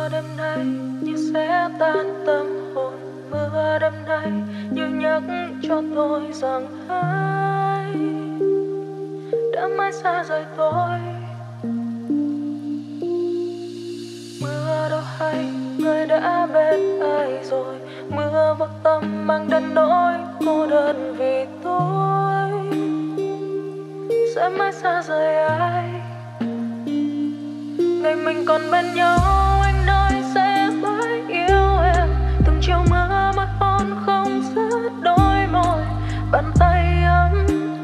Mưa đêm nay như sẽ tan tâm hồn, mưa đêm nay như nhắc cho tôi rằng ai đã mãi xa rời tôi. Mưa đâu hay người đã bên ai rồi, mưa vô tâm mang đến nỗi cô đơn vì tôi sẽ mãi xa rời ai. Ngày mình còn bên nhau anh nói sẽ mãi yêu em, từng chiều mưa môi hôn không dứt đôi môi, bàn tay ấm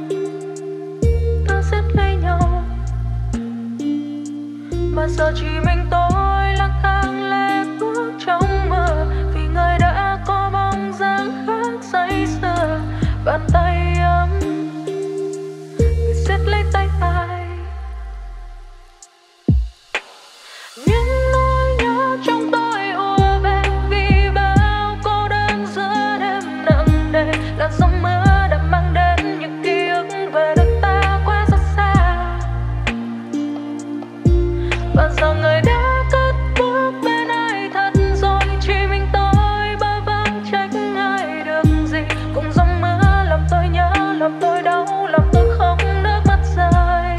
ta siết lấy nhau. Mà giờ chỉ mình tôi lang thang lê bước trong mưa, vì người đã có bóng dáng khác say sưa. Bàn tay ấm người siết lấy tay ai. Những nỗi nhớ trong tôi ùa về vì bao cô đơn giữa đêm nặng nề. Làn sóng mưa đã mang đến những ký ức về đôi ta quá rất xa. Và giờ người đã cất bước bên ai thật rồi, chỉ mình tôi bơ vơ trách ai được gì. Cùng dòng mưa làm tôi nhớ, làm tôi đau, làm tôi không nước mắt rơi.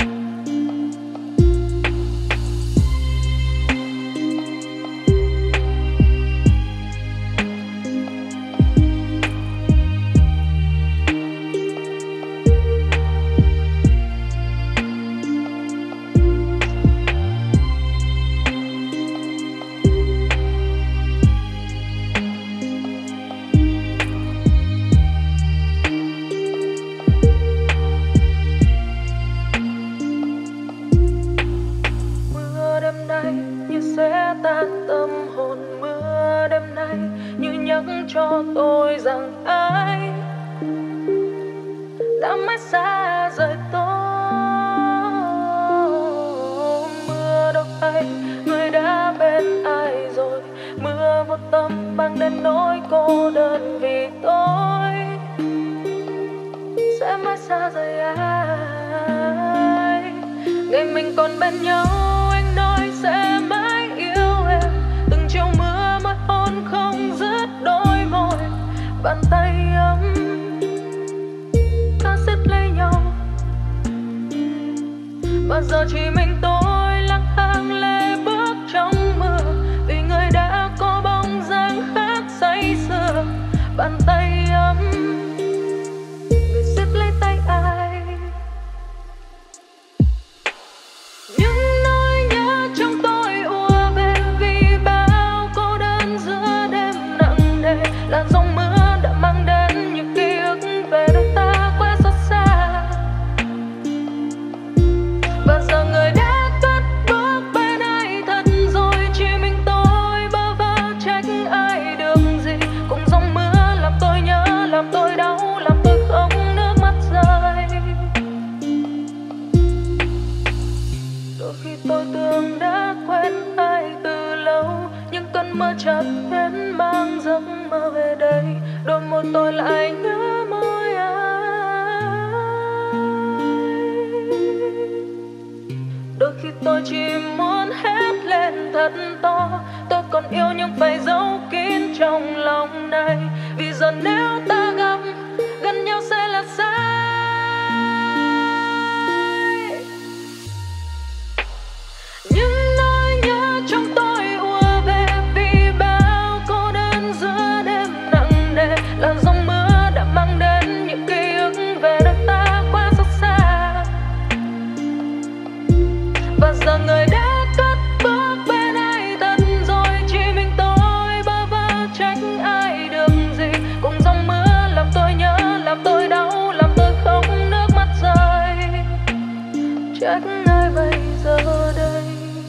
Mưa đêm nay như sẽ tan tâm hồn, mưa đêm nay như nhắc cho tôi rằng ai đã mãi xa rời tôi. Mưa đâu hay người đã bên ai rồi, mưa vô tâm mang đến nỗi cô đơn vì tôi sẽ mãi xa rời ai. Ngày mình còn bên nhau anh nói sẽ mãi yêu em, từng chiều mưa môi hôn không dứt đôi môi, bàn tay ấm ta siết lấy nhau. Và giờ chỉ mình tôi lang thang lê bước trong mưa, vì người đã có bóng dáng khác say sưa. Bàn tay ấm người siết lấy tay ai. Những nỗi nhớ trong tôi ùa về vì bao cô đơn giữa đêm nặng nề. Làn sóng mưa đã mang đến những ký ức về đôi ta quá xót xa. Và giờ người đã cất bước bên ai thật rồi, chỉ mình tôi bơ vơ trách ai được gì. Cùng dòng mưa làm tôi nhớ, làm tôi đau, làm tôi không nước mắt rơi. Đôi khi tôi tưởng đã quen ai từ lâu, nhưng cơn mơ chợt đến mang giấc mơ về đây. Đôi môi tôi lại nhớ môi ai. Đôi khi tôi chỉ muốn hét lên thật to, tôi còn yêu nhưng phải giấu kín trong lòng này. Vì giờ nếu ta gặp gần nhau sẽ là sai. Những nỗi nhớ trong tôi ùa về vì bao cô đơn giữa đêm nặng nề. Làn sóng mưa đã mang đến những ký ức về đôi ta quá xót xa. Và giờ người đã cất bước bên ai thật rồi, chỉ mình tôi bơ vơ trách ai được gì. Cùng dòng mưa làm tôi nhớ, làm tôi đau, làm tôi không nước mắt rơi. Trách ai bây giờ đây.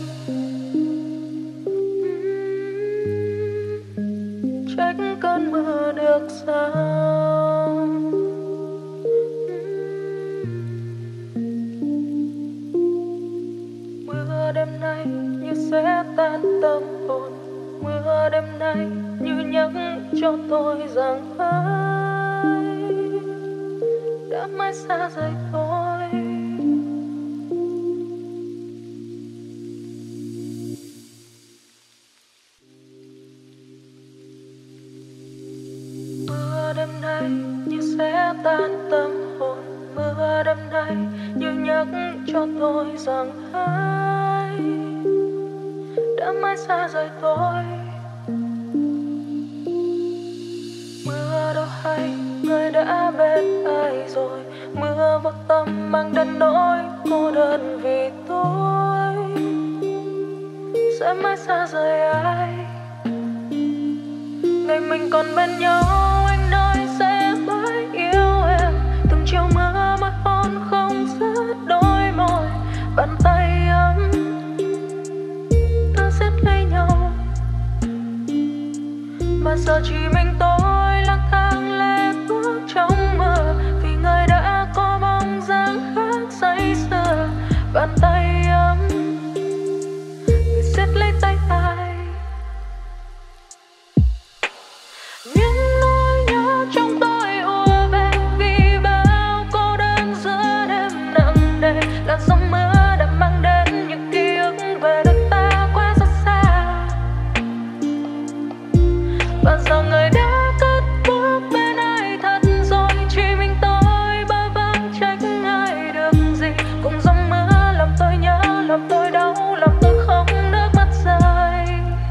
Trách cơn mưa được sao. Mưa đêm nay như sẽ tan tâm hồn, mưa đêm nay như nhắc cho tôi rằng ai đã mãi xa rời tôi. tan tâm hồn. Mưa đêm nay như nhắc cho tôi rằng ai đã mãi xa rời tôi. Mưa đâu hay người đã bên ai rồi, mưa vô tâm mang đến nỗi cô đơn vì tôi sẽ mãi xa rời ai. Ngày mình còn bên nhau anh nói sẽ mãi yêu em, từng chiều mưa môi hôn không dứt đôi môi, bàn tay ấm ta siết lấy nhau. Mà giờ chỉ mình tôi lang thang lê bước trong mơ, vì người đã có bóng dáng khác say sưa. Bàn tay ấm người siết lấy tay ai. Những nỗi nhớ trong tôi ùa về vì bao cô đơn giữa đêm nặng nề. Làn sóng mưa đã mang đến những ký ức về đôi ta quá rất xa. Và giờ người đã cất bước bên ai thật rồi, chỉ mình tôi bơ vơ trách ai được gì. Cùng dòng mưa làm tôi nhớ, làm tôi đau, làm tôi không nước mắt rơi.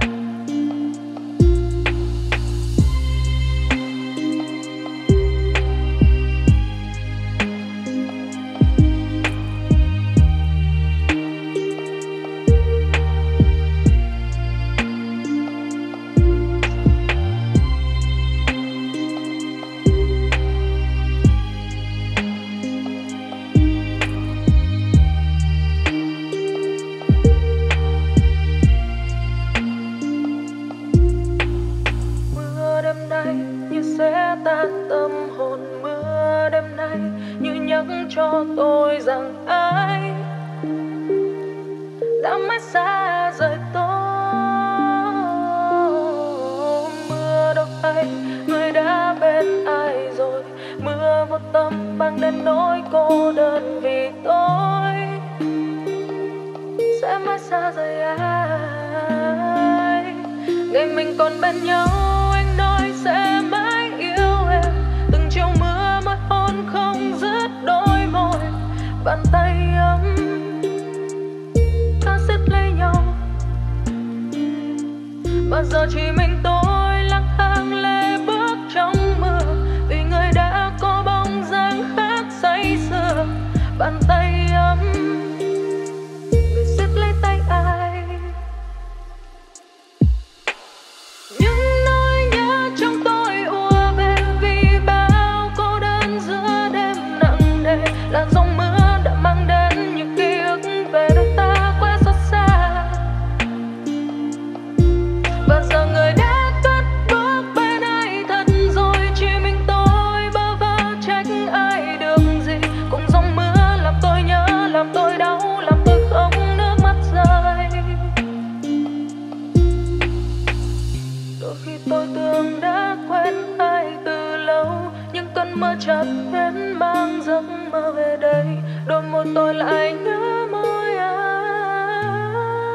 Mưa đêm nay như sẽ tan tâm hồn. Mưa đêm nay như nhắc cho tôi rằng ai đã mãi xa rời tôi. Mưa đâu hay người đã bên ai rồi, mưa vô tâm mang đến nỗi cô đơn vì tôi sẽ mãi xa rời ai. Ngày mình còn bên nhau anh nói sẽ mãi yêu em, từng chiều mưa môi hôn không dứt đôi môi, bàn tay ấm ta siết lấy nhau. Mà giờ chỉ mình tôi lang thang lê bước trong mưa, vì người đã có bóng dáng khác say sưa. Bàn tay ấm người siết lấy tay ai. Những nỗi nhớ trong tôi ùa về vì bao cô đơn giữa đêm nặng nề. Làn giông mưa đã mang đến những ký ức về đôi ta quá xót xa. Và giờ người đã cất bước bên ai thật rồi, chỉ mình tôi bơ vơ trách ai được gì. Cùng giông mưa làm tôi nhớ, làm tôi đau, làm tôi không nước mắt rơi. Đôi khi tôi tưởng đã quen ai từ lâu, nhưng cơn mơ chợt đến mang giấc mơ về đây. Đôi môi tôi lại nhớ môi ai.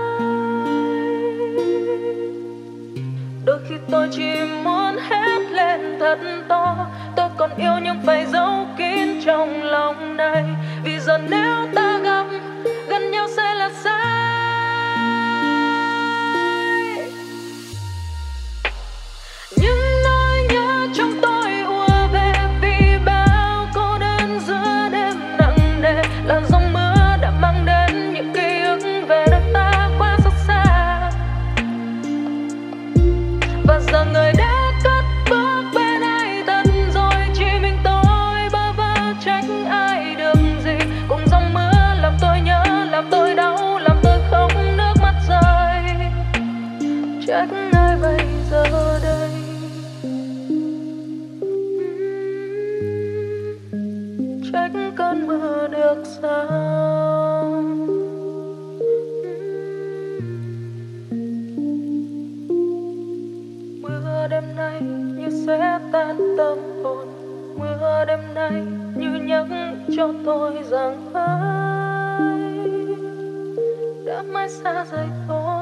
Đôi khi tôi chỉ muốn hét lên thật to, tôi còn yêu nhưng phải giấu kín trong lòng này. Vì giờ nếu ta gặp gần nhau sẽ là sai. Những nỗi nhớ trong tôi ùa về vì bao cô đơn giữa đêm nặng nề. Làn giông mưa đã mang đến những ký ức về đôi ta quá xót xa. Và giờ người đã cất bước bên ai thật rồi, chỉ mình tôi bơ vơ trách ai được gì. Cùng dòng mưa làm tôi nhớ, làm tôi đau, làm tôi không nước mắt rơi. Trách ai bây giờ đây. Trách cơn mưa được sao. Mưa đêm nay như sẽ tan tâm hồn. Mưa đêm nay như nhắc cho tôi rằng ai đã mãi xa rời tôi.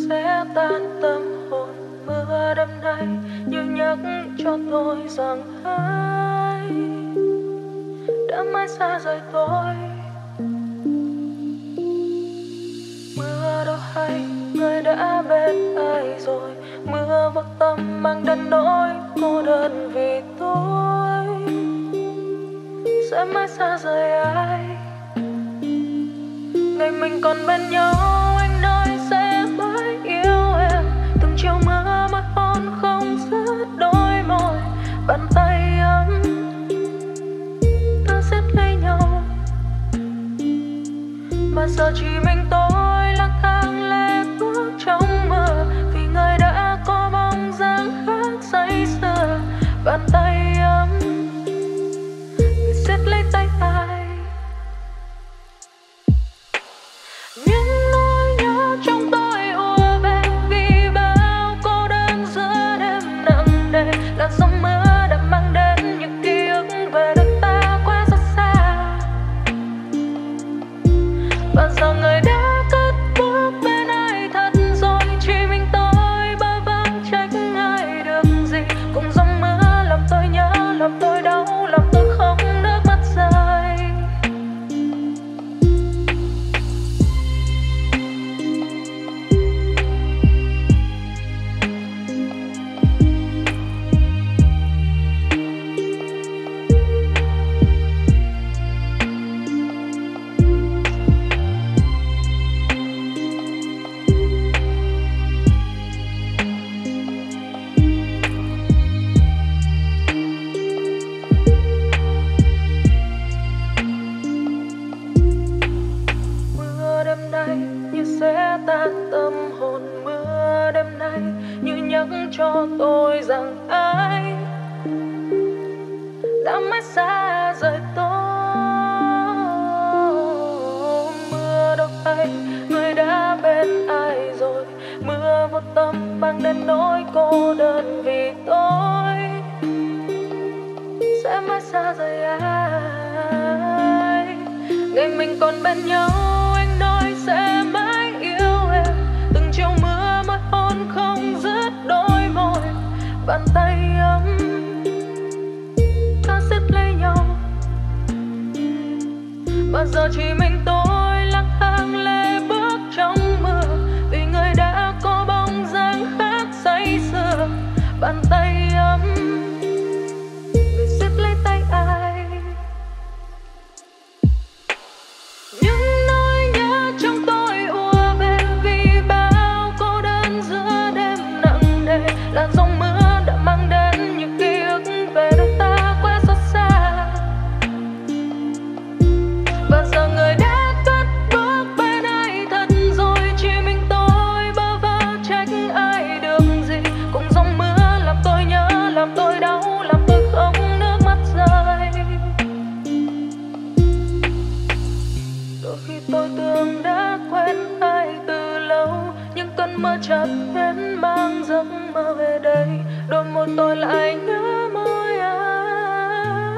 sẽ tan tâm hồn. Mưa đêm nay như nhắc cho tôi rằng ai đã mãi xa rời tôi. Mưa đâu hay người đã bên ai rồi, mưa vô tâm mang đến nỗi cô đơn vì tôi sẽ mãi xa rời ai. Ngày mình còn bên nhau anh nói sẽ mãi yêu em, từng chiều mưa mắt hôn không dứt đôi môi, bàn tay ấm ta siết lấy nhau. Mà giờ chỉ mình tôi lang thang lê bước trong mưa, vì người đã có bóng dáng khác say sưa. Bàn tay ấm người siết lấy tay ai. Những nỗi nhớ trong tôi ùa về vì bao cô đơn giữa đêm nặng nề. Làn sóng mưa đã mang đến những ký ức về đôi ta quá rất xa. Và giờ người đã cất bước bên ai thật rồi, chỉ mình tôi bơ vơ trách ai được gì. Cùng dòng mưa làm tôi nhớ, làm tôi đau, làm tôi không nước mắt rơi. Mưa đêm nay như sẽ tan tâm hồn. Mưa đêm nay như nhắc cho tôi rằng ai đã mãi xa rời tôi. Mưa đâu hay người đã bên ai rồi, mưa vô tâm mang đến nỗi cô đơn vì tôi sẽ mãi xa rời ai. Ngày mình còn bên nhau anh nói sẽ mãi yêu em, từng chiều mưa môi hôn không dứt đôi môi, bàn tay ấm ta siết lấy nhau. Mà giờ chỉ mình tôi lang thang lê bước trong mưa, vì người đã có bóng dáng khác say sưa. Bàn tay ấm người siết lấy tay ai. Những nỗi nhớ trong tôi ùa về vì bao cô đơn giữa đêm nặng nề. Làn sóng mưa đã mang đến những ký ức về đôi ta quá xót xa. Và giờ người đã cất bước bên ai thật rồi, chỉ mình tôi bơ vơ trách ai được gì. Cùng dòng mưa làm tôi nhớ, làm tôi đau, làm tôi không nước mắt rơi. Đôi khi tôi tưởng đã quen ai từ lâu, nhưng cơn mơ chợt đến mang giấc mơ về đây. Đôi môi tôi lại nhớ môi ai.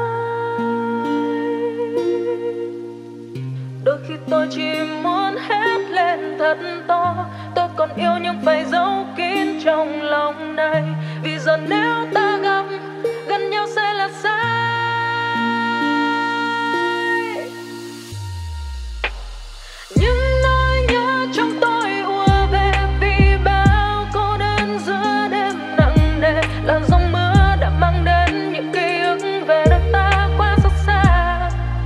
Đôi khi tôi chỉ muốn hét lên thật to, tôi còn yêu nhưng phải giấu kín trong lòng này. Vì giờ nếu ta gặp gần nhau sẽ là sai. Những nỗi nhớ trong tôi ùa về vì bao cô đơn giữa đêm nặng nề. Làn sóng mưa đã mang đến những ký ức về đôi ta quá xót xa.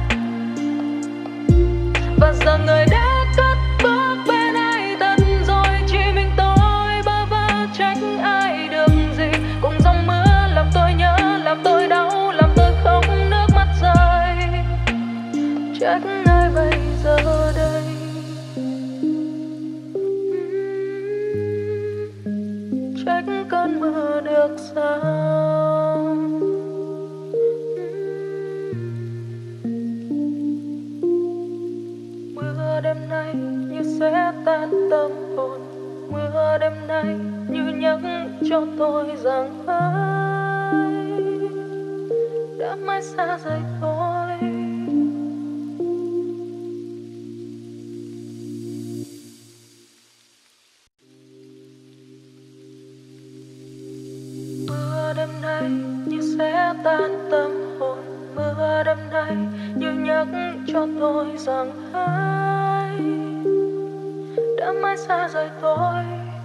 Và giờ người đã cất bước bên ai thật rồi, chỉ mình tôi bơ vơ trách ai được gì. Cùng dòng mưa làm tôi nhớ, làm tôi đau, làm tôi không nước mắt rơi. Trách ai bây giờ đây. Trách cơn mưa được sao. Mưa đêm nay như sẽ tan tâm hồn. Mưa đêm nay như nhắc cho tôi rằng ai đã mãi xa rời tôi. đêm nay như sẽ tan tâm hồn, mưa đêm nay như nhắc cho tôi rằng ai đã mãi xa rời tôi.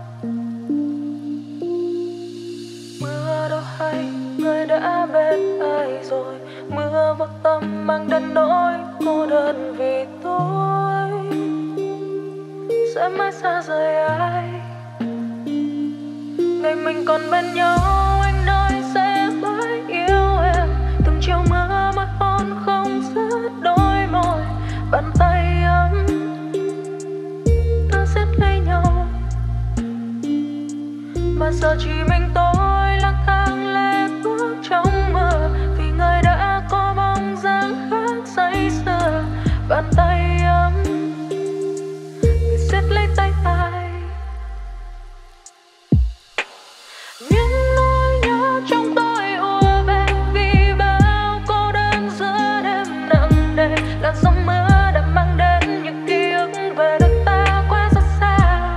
Mưa đâu hay người đã bên ai rồi, mưa vô tâm mang đến nỗi cô đơn vì tôi sẽ mãi xa rời ai. Ngày mình còn bên nhau anh nói sẽ mãi yêu em, từng chiều mưa mắt hôn không dứt đôi môi, bàn tay ấm ta siết lấy nhau. Mà giờ chỉ mình tôi lang thang lê bước trong mưa, vì người đã có bóng dáng khác say sưa. Bàn tay ấm người siết lấy tay ai. Những nỗi nhớ trong tôi ùa về vì bao cô đơn giữa đêm nặng nề. Làn sóng mưa đã mang đến những ký ức về đôi ta quá rất xa.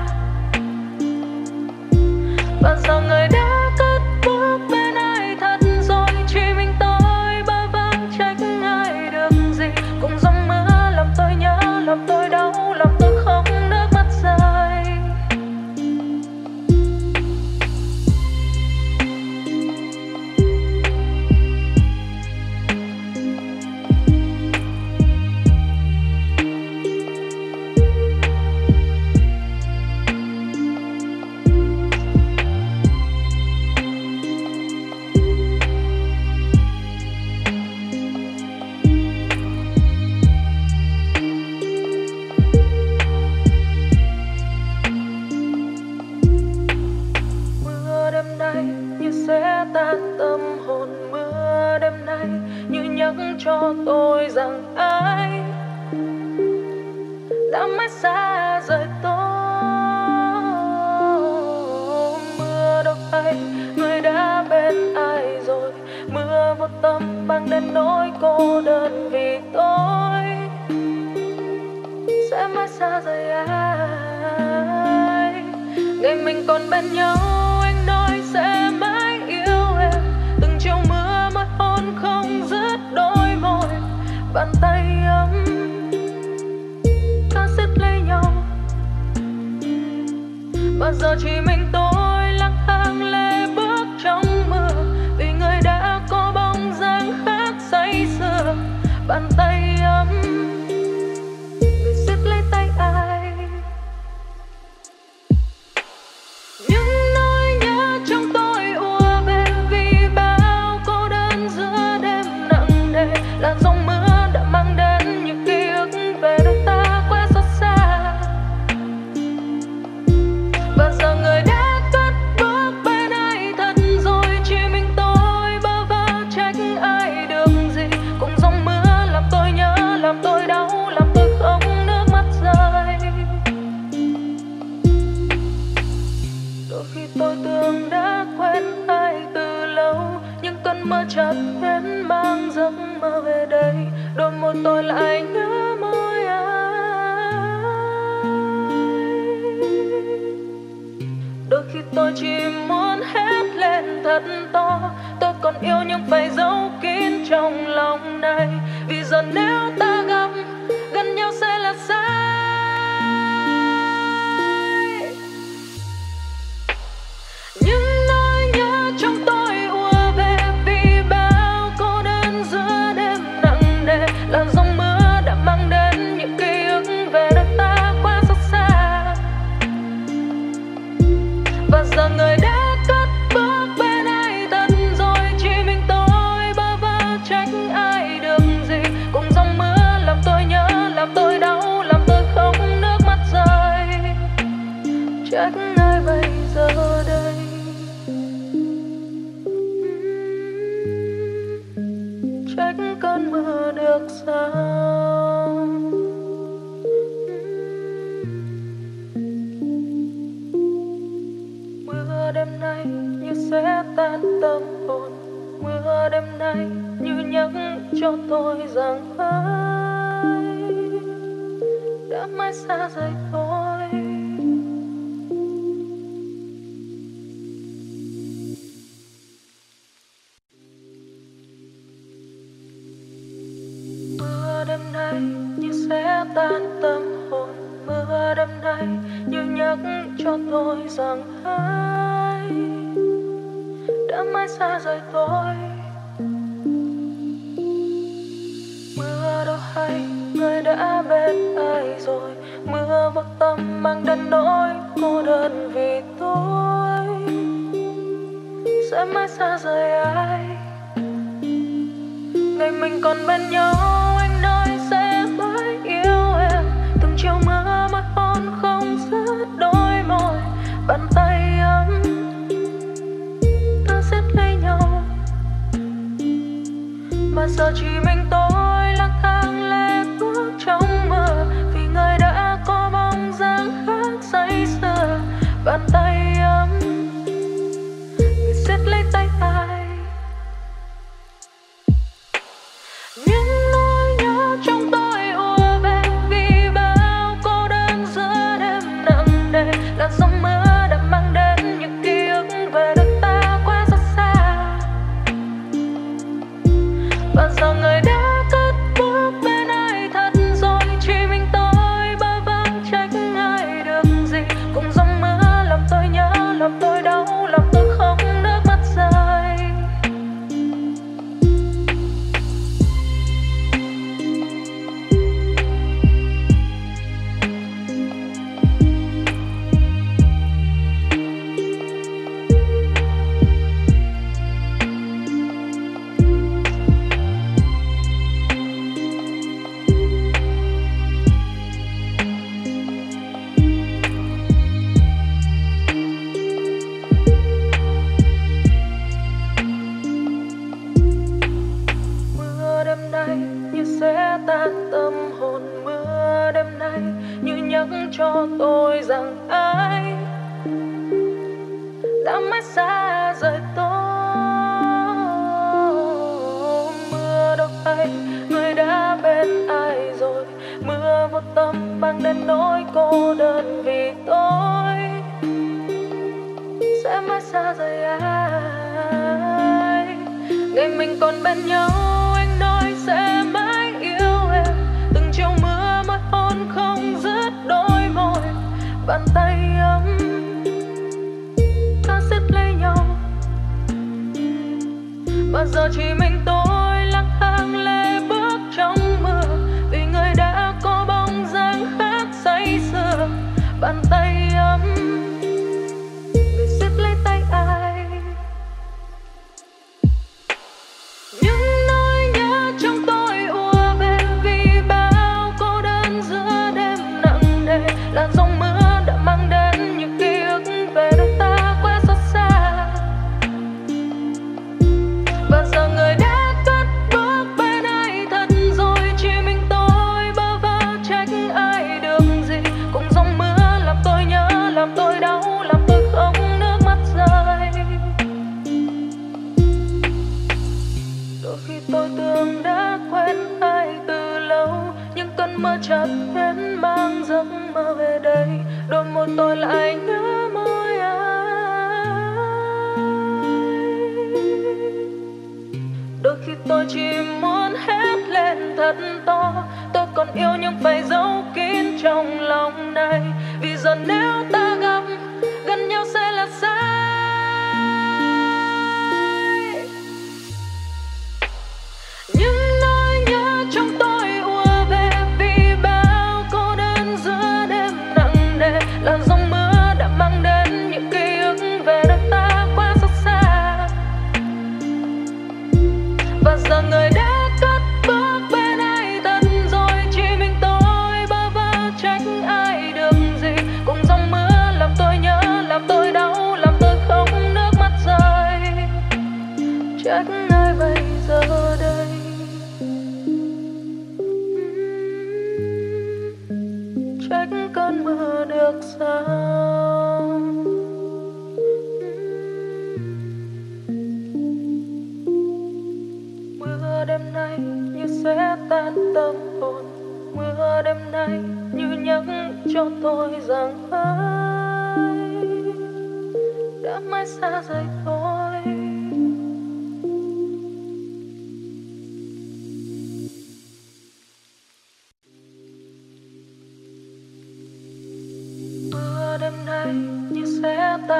Và giờ người đã cất bước bên ai thật rồi, chỉ mình tôi bơ vơ trách ai được gì. Cùng dòng mưa làm tôi nhớ, làm tôi đau, làm tôi không nước mắt rơi. Mưa đêm nay như sẽ tan tâm hồn, mưa đêm nay như nhắc cho tôi rằng ai đã mãi xa rời tôi. Mưa đâu hay người đã bên ai rồi, mưa vô tâm mang đến nỗi cô đơn vì tôi sẽ mãi xa rời ai. Ngày mình còn bên nhau anh nói sẽ mãi yêu em, từng chiều mưa mắt hôn không dứt đôi môi, bàn tay ấm ta siết lấy nhau. Mà giờ chỉ mình tôi lang thang lê bước trong mưa, vì người đã có bóng dáng khác say sưa. Bàn tay ấm người siết lấy tay ai. Những nỗi nhớ trong tôi ùa về vì bao cô đơn giữa đêm nặng nề. Làn sóng mưa đã mang đến những ký ức về đôi ta quá xót xa. Và giờ người đã cất bước bên ai thật rồi, chỉ mình tôi bơ vơ trách ai được gì. Cùng dòng mưa làm tôi nhớ, làm tôi đau, làm tôi không nước mắt rơi. Đôi khi tôi tưởng đã quen ai từ lâu, nhưng cơn mơ chợt đến mang giấc mơ về đây. Đôi môi tôi lại nhớ môi ai. Đôi khi tôi chỉ muốn hét lên thật to, tôi còn yêu nhưng phải giấu kín trong lòng này. Vì giờ nếu ta gặp gần nhau sẽ là sai. Những nỗi nhớ trong tôi ùa về vì bao cô đơn giữa đêm nặng nề. Làn sóng mưa đã mang đến những ký ức về đôi ta quá xót xa. Và giờ người đã cất bước bên ai thật rồi, chỉ mình tôi bơ vơ trách ai được gì. Cùng dòng mưa làm tôi nhớ, làm tôi đau, làm tôi không nước mắt rơi. Trách ai bây giờ đây. Trách cơn mưa được sao. Mưa đêm nay như sẽ tan tâm hồn, mưa đêm nay như nhắc cho tôi rằng ai đã mãi xa rời tôi. đêm nay như sẽ tan tâm hồn. Mưa đêm nay như nhắc cho tôi rằng ai đã mãi xa rời tôi. Mưa đâu hay người đã bên ai rồi. Mưa vô tâm mang đến nỗi cô đơn vì tôi sẽ mãi xa rời ai. Ngày mình còn bên nhau anh nói sẽ mãi yêu em. Từng chiều mưa môi hôn không dứt đôi môi. Bàn tay ấm ta siết lấy nhau. Mà giờ chỉ mình tôi lang thang lê bước trong mưa. Vì người đã có bóng dáng khác say sưa. Bàn tay ấm người siết lấy tay ai. Những nỗi nhớ trong tôi ùa về vì bao cô đơn giữa đêm nặng nề. Làn sóng mưa đã mang đến những ký ức về đôi ta quá rất xa. Và giờ người đã cất bước bên ai thật rồi. Chỉ mình tôi bơ vơ trách ai được gì. Cùng dòng mưa làm tôi nhớ, làm tôi đau, làm tôi không nước mắt rơi. Mưa đêm nay như sẽ tan tâm hồn. Mưa đêm nay như nhắc cho tôi rằng ai đã mãi xa rời tôi. Mưa đâu hay người đã bên ai rồi. Mưa vô tâm mang đến nỗi cô đơn vì tôi sẽ mãi xa rời ai. Ngày mình còn bên nhau anh nói sẽ mãi yêu em. Từng chiều mưa môi hôn không dứt đôi môi. Bàn tay ấm ta siết lấy nhau. Mà giờ chỉ mình tôi lang thang lê bước trong mưa. Vì người đã có bóng dáng khác say sưa. Bàn tay ấm người siết lấy tay ai. Những nỗi nhớ trong tôi ùa về vì bao cô đơn giữa đêm nặng nề. Làn sóng mưa đã mang đến những ký ức về đôi ta quá xót xa. Và giờ người đã cất bước bên ai thật rồi. Chỉ mình tôi bơ vơ trách ai được gì. Cùng dòng mưa làm tôi nhớ, làm tôi đau, làm tôi không nước mắt rơi. Đôi khi tôi tưởng đã quen ai từ lâu. Nhưng cơn mơ chợt đến mang giấc mơ về đây. Đôi môi tôi lại nhớ môi ai. Đôi khi tôi chỉ muốn hét lên thật to. Tôi còn yêu nhưng phải giấu kín trong lòng này. Vì giờ nếu ta gặp gần nhau sẽ là sai. Những nỗi nhớ trong tôi ùa về vì bao cô đơn giữa đêm nặng nề. Làn sóng mưa đã mang đến những ký ức về đôi ta quá xót xa. Và giờ người đã cất bước bên ai thật rồi. Chỉ mình tôi bơ vơ trách ai được gì. Cùng dòng mưa làm tôi nhớ, làm tôi đau, làm tôi không nước mắt rơi. Trách ai bây giờ đây. Trách cơn mưa được sao. Mưa đêm nay như sẽ tan tâm hồn. Mưa đêm nay như nhắc cho tôi rằng ai đã mãi xa rời tôi.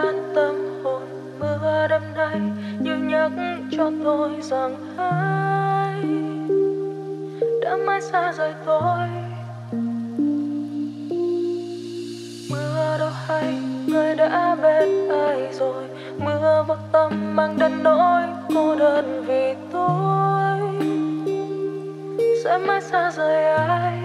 tan tâm hồn. Mưa đêm nay như nhắc cho tôi rằng ai đã mãi xa rời tôi. Mưa đâu hay người đã bên ai rồi, mưa vô tâm mang đến nỗi cô đơn vì tôi sẽ mãi xa rời ai.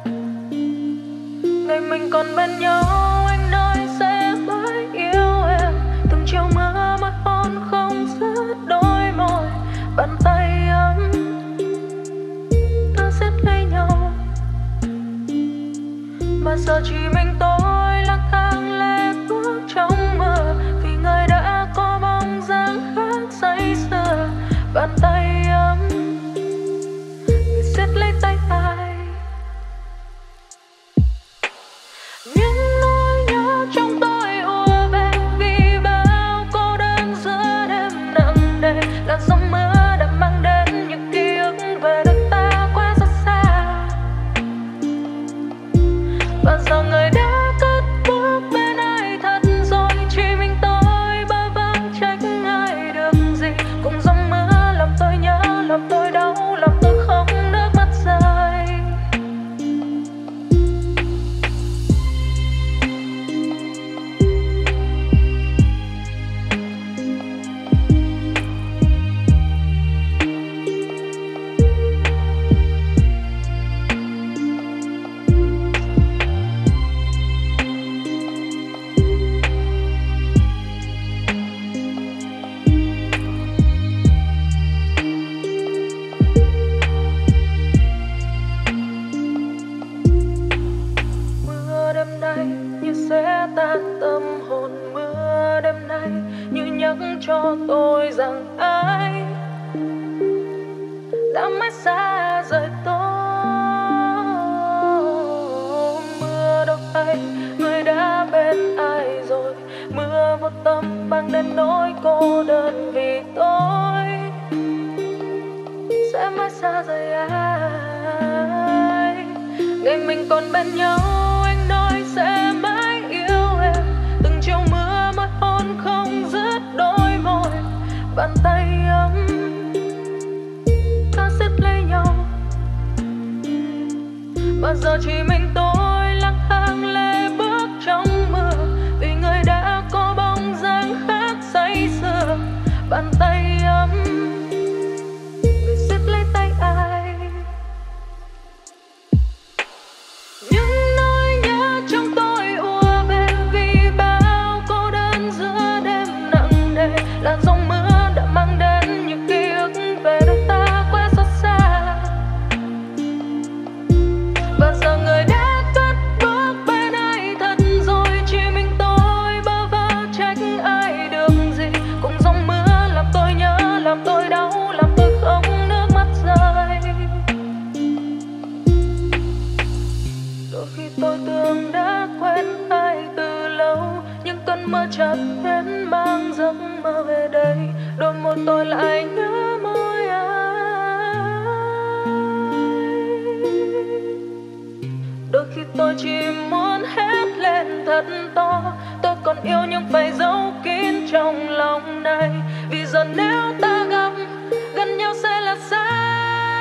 Ngày mình còn bên nhau anh nói sẽ mãi yêu em, từng chiều mưa môi hôn không dứt đôi môi, bàn tay ấm ta siết lấy nhau. Mà giờ chỉ mình tôi lang thang lê bước trong mơ, vì người đã có bóng dáng khác say sưa. Bàn tay ấm người siết lấy tay ai. Những nỗi nhớ trong tôi ùa về vì bao cô đơn giữa đêm nặng nề. Làn sóng mưa đã mang đến những ký ức về đôi ta quá rất xa. Và giờ người đã cất bước bên ai thật rồi, chỉ mình tôi bơ vơ trách ai được gì. Cùng dòng mưa làm tôi nhớ, làm tôi đau, làm tôi khóc nước mắt rơi. Mưa đêm nay như sẽ tan tâm hồn. Mưa đêm nay như nhắc cho tôi rằng ai đã mãi xa rời tôi. Mưa đâu hay người đã bên ai rồi, mưa vô tâm mang đến nỗi cô đơn vì tôi sẽ mãi xa rời ai. Ngày mình còn bên nhau anh nói sẽ mãi yêu em, từng chiều mưa môi hôn không dứt đôi môi, bàn tay ấm ta siết lấy nhau. Mà giờ chỉ mình tôi lang thang lê bước trong mưa, vì người đã có bóng dáng khác say sưa. Bàn tay ấm người siết lấy tay ai. Những nỗi nhớ trong tôi ùa về vì bao cô đơn giữa đêm nặng nề. Làn sóng mưa đã mang đến những ký ức về đôi ta quá xót xa. Và giờ người đã cất bước bên ai thật rồi, chỉ mình tôi bơ vơ trách ai được gì. Cùng dòng mưa làm tôi nhớ, làm tôi đau, làm tôi khóc nước mắt rơi. Đôi khi tôi tưởng đã quen ai từ lâu, nhưng cơn mơ chợt đến mang giấc mơ về đây. Đôi môi tôi lại nhớ môi ai. Đôi khi tôi chỉ muốn hét lên thật to, tôi còn yêu nhưng phải giấu kín trong lòng này. Vì giờ nếu ta gặp gần nhau sẽ là sai.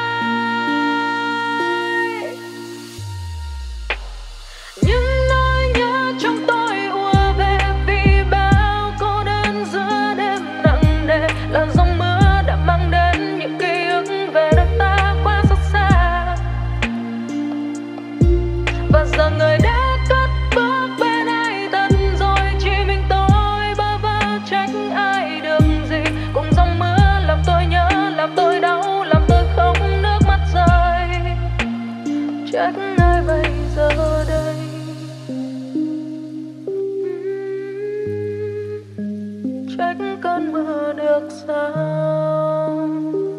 Những nỗi nhớ trong tôi ùa về vì bao cô đơn giữa đêm nặng nề. Làn sóng mưa đã mang đến những ký ức về đôi ta quá xót xa. Và giờ người đã cất bước bên ai thật rồi, chỉ mình tôi bơ vơ trách ai được gì. Cùng dòng mưa làm tôi nhớ, làm tôi đau, làm tôi khóc nước mắt rơi. Trách ai bây giờ đây. Trách cơn mưa được sao.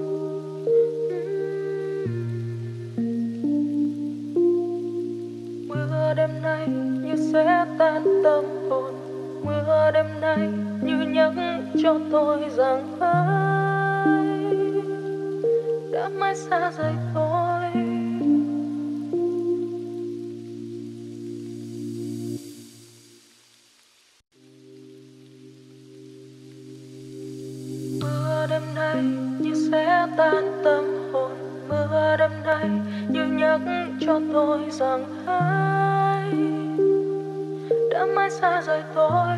Mưa đêm nay như sẽ tan tâm hồn. Mưa đêm nay như nhắc cho tôi rằng ai đã mãi xa rời tôi. đêm nay như sẽ tan tâm hồn, mưa đêm nay như nhắc cho tôi rằng ai đã mãi xa rời tôi.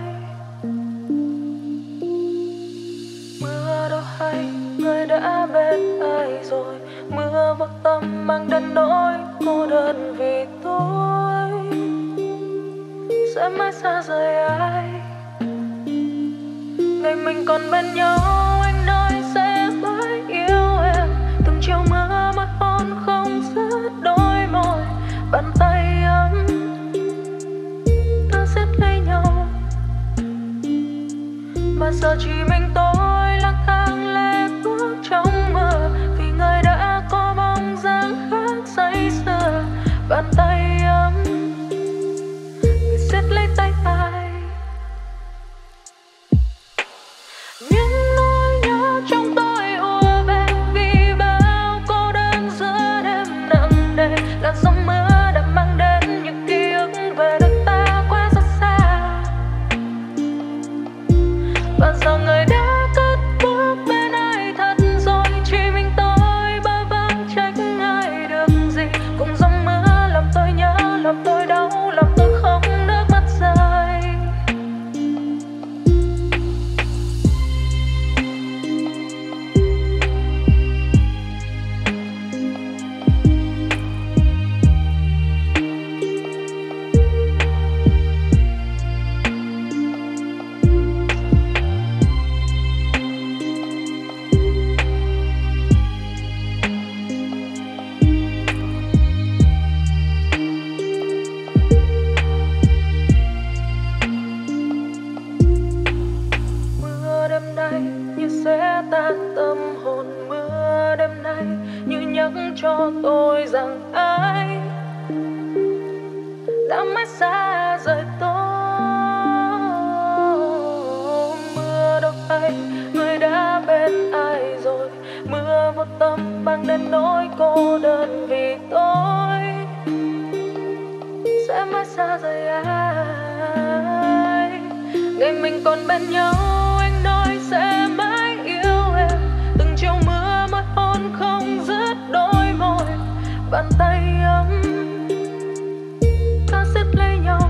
Mưa đâu hay người đã bên ai rồi, mưa vô tâm mang đến nỗi cô đơn vì tôi sẽ mãi xa rời ai. Ngày mình còn bên nhau anh nói sẽ mãi yêu em, từng chiều mưa mắt hôn không dứt đôi môi, bàn tay ấm ta siết lấy nhau. Mà giờ chỉ mình tôi lang thang lê bước trong mưa, vì người đã có bóng dáng khác say sưa. Bàn tay ấm người siết lấy tay ai. Những nỗi nhớ trong tôi ùa về vì bao cô đơn giữa đêm nặng nề. Làn sóng mưa đã mang đến những ký ức về đôi ta quá rất xa. Và giờ người đã cất bước bên ai thật rồi, chỉ mình tôi bơ vơ trách ai được gì. Cùng dòng mưa làm tôi nhớ, làm tôi đau, làm tôi không nước mắt rơi. Mưa đêm nay như sẽ tan tâm hồn, mưa đêm nay như nhắc cho tôi rằng ai đã mãi xa rời tôi. Mưa đâu hay người đã bên ai rồi, mưa vô tâm mang đến nỗi cô đơn vì tôi sẽ mãi xa rời ai. Ngày mình còn bên nhau anh nói sẽ mãi yêu em, từng chiều mưa mắt hôn không dứt đôi môi, bàn tay ấm ta siết lấy nhau.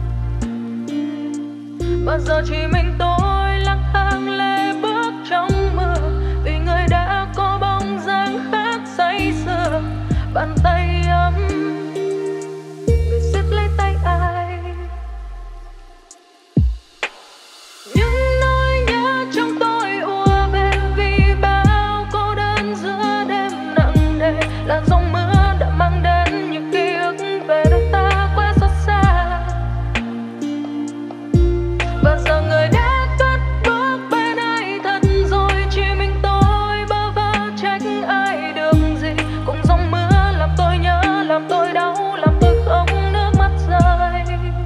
Mà giờ chỉ mình tôi lang thang lê bước trong mưa, vì người đã có bóng dáng khác say sưa. Bàn tay ấm người siết lấy tay ai. Những nỗi nhớ trong tôi ùa về vì bao cô đơn giữa đêm nặng nề. Làn giông mưa đã mang đến những ký ức về đôi ta quá xót xa. Và giờ người đã cất bước bên ai thật rồi, chỉ mình tôi bơ vơ trách ai được gì. Cùng giông mưa làm tôi nhớ, làm tôi đau, làm tôi không nước mắt rơi.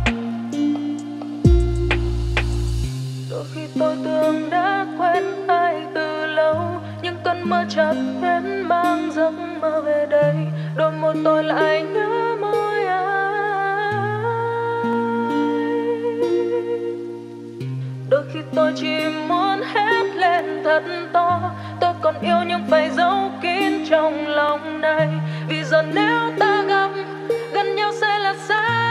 Đôi khi tôi tưởng đã quen ai từ lâu, nhưng cơn mơ chợt đến mang giấc mơ về đây. Đôi môi tôi lại nhớ môi ai. Đôi khi tôi chỉ muốn hét lên thật to, tôi còn yêu nhưng phải giấu kín trong lòng này. Vì giờ nếu ta gặp gần nhau sẽ là sai.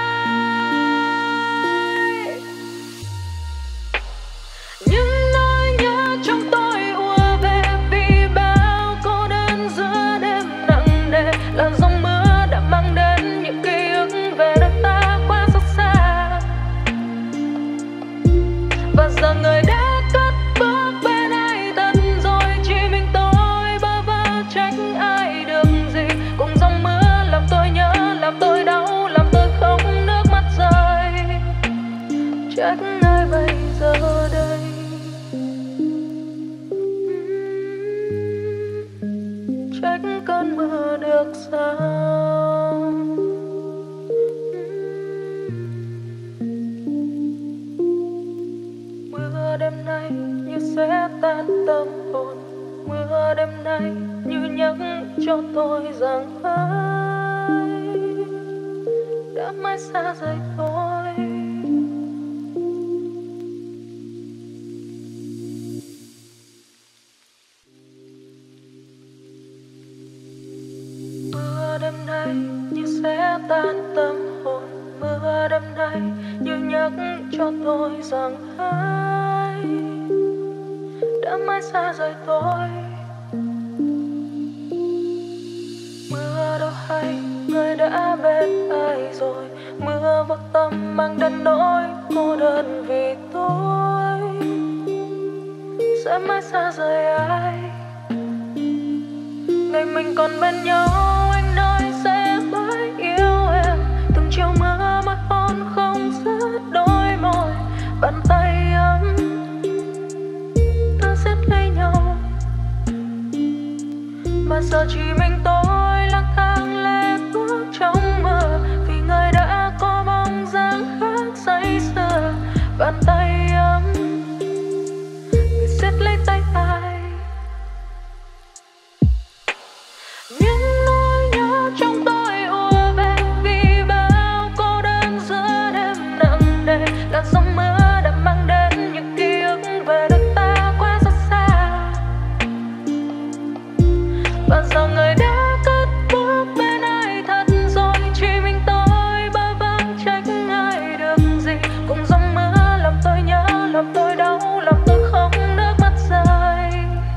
Những nỗi nhớ trong tôi ùa về vì bao cô đơn giữa đêm nặng nề. Làn giông mưa đã mang đến những ký ức về đôi ta quá xót xa. Và giờ người đã cất bước bên ai thật rồi, chỉ mình tôi bơ vơ trách ai được gì. Cùng dòng mưa làm tôi nhớ, làm tôi đau, làm tôi không nước mắt rơi. Trách ai bây giờ đây. Trách cơn mưa được sao. Mưa đêm nay như sẽ tan tâm hồn, mưa đêm nay như nhắc cho tôi rằng ai đã mãi xa rời tôi. đêm nay như sẽ tan tâm hồn, mưa đêm nay như nhắc cho tôi rằng ai đã mãi xa rời tôi. Mưa đâu hay người đã bên ai rồi, mưa vô tâm mang đến nỗi cô đơn vì tôi sẽ mãi xa rời ai. Ngày mình còn bên nhau anh nói sẽ mãi yêu em, từng chiều mưa môi hôn không dứt đôi môi, bàn tay ấm ta siết lấy nhau. Mà giờ chỉ mình tôi lang thang lê bước trong mưa, vì người đã có bóng dáng khác say sưa. Bàn tay ấm người siết lấy tay ai. Những nỗi nhớ trong tôi ùa về vì bao cô đơn giữa đêm nặng nề. Làn sóng mưa đã mang đến những ký ức về đôi ta quá rất xa. Và giờ người đã cất bước bên ai thật rồi, chỉ mình tôi bơ vơ trách ai được gì. Cùng dòng mưa làm tôi nhớ, làm tôi đau, làm tôi không nước mắt rơi.